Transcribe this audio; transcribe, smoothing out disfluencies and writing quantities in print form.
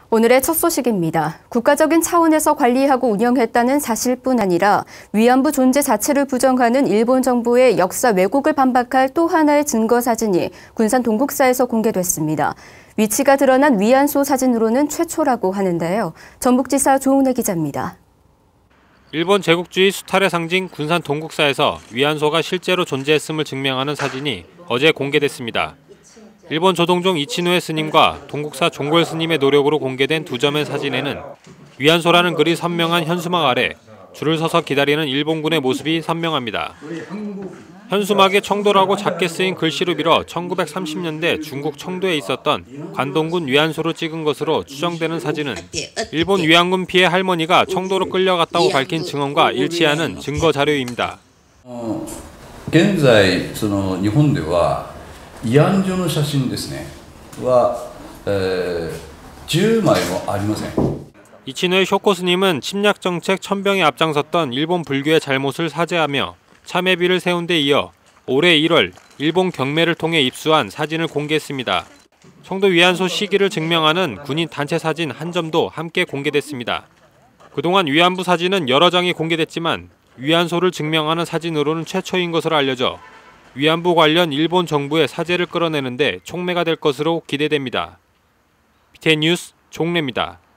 오늘의 첫 소식입니다. 국가적인 차원에서 관리하고 운영했다는 사실뿐 아니라 위안부 존재 자체를 부정하는 일본 정부의 역사 왜곡을 반박할 또 하나의 증거 사진이 군산 동국사에서 공개됐습니다. 위치가 드러난 위안소 사진으로는 최초라고 하는데요. 전북지사 조은혜 기자입니다. 일본 제국주의 수탈의 상징 군산 동국사에서 위안소가 실제로 존재했음을 증명하는 사진이 어제 공개됐습니다. 일본 조동종 이치노에 스님과 동국사 종골 스님의 노력으로 공개된 두 점의 사진에는 위안소라는 글이 선명한 현수막 아래 줄을 서서 기다리는 일본군의 모습이 선명합니다. 현수막에 청도라고 작게 쓰인 글씨로 빌어 1930년대 중국 청도에 있었던 관동군 위안소로 찍은 것으로 추정되는 사진은 일본 위안군 피해 할머니가 청도로 끌려갔다고 밝힌 증언과 일치하는 증거 자료입니다. 現在日本では慰安所の写真ですねは10枚もありません。 이치노의 쇼코 스님은 침략 정책 천병에 앞장섰던 일본 불교의 잘못을 사죄하며 참회비를 세운 데 이어 올해 1월 일본 경매를 통해 입수한 사진을 공개했습니다. 청도 위안소 시기를 증명하는 군인 단체 사진 한 점도 함께 공개됐습니다. 그동안 위안부 사진은 여러 장이 공개됐지만 위안소를 증명하는 사진으로는 최초인 것으로 알려져 위안부 관련 일본 정부의 사죄를 끌어내는데 촉매가 될 것으로 기대됩니다. BTN 뉴스 종래입니다.